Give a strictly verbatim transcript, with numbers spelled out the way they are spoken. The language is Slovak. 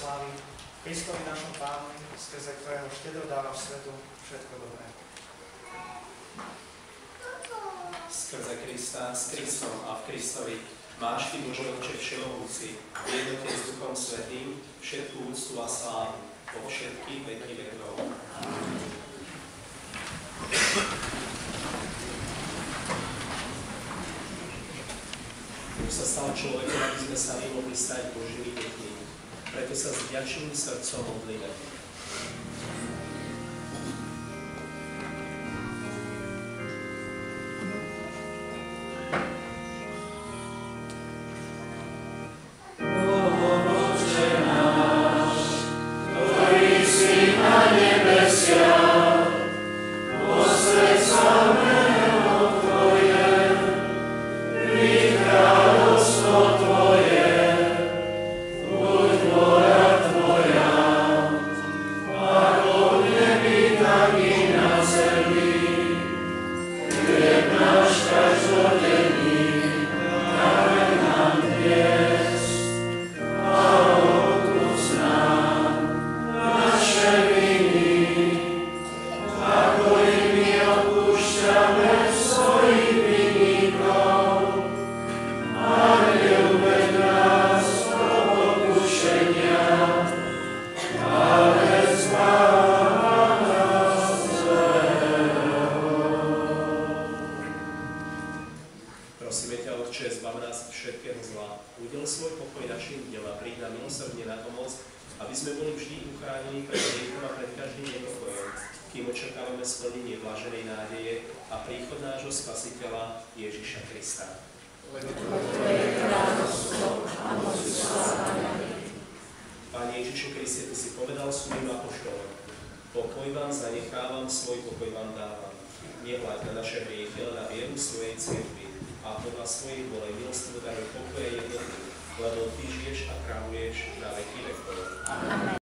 slávy, Kristovi našom Pánovi, skrze ktorého štedro dáva svetu všetko dobré. Skrze Krista, s Kristom a v Kristovi máš ty, Bože Otče všemohúci, v jednote s Duchom Svätým, všetku úctu a slávu po všetky veky vekov. Boh sa stal človekom, aby sme sami mohli stať Božími deťmi. Preto sa s vďačným srdcom modlíme. Amen.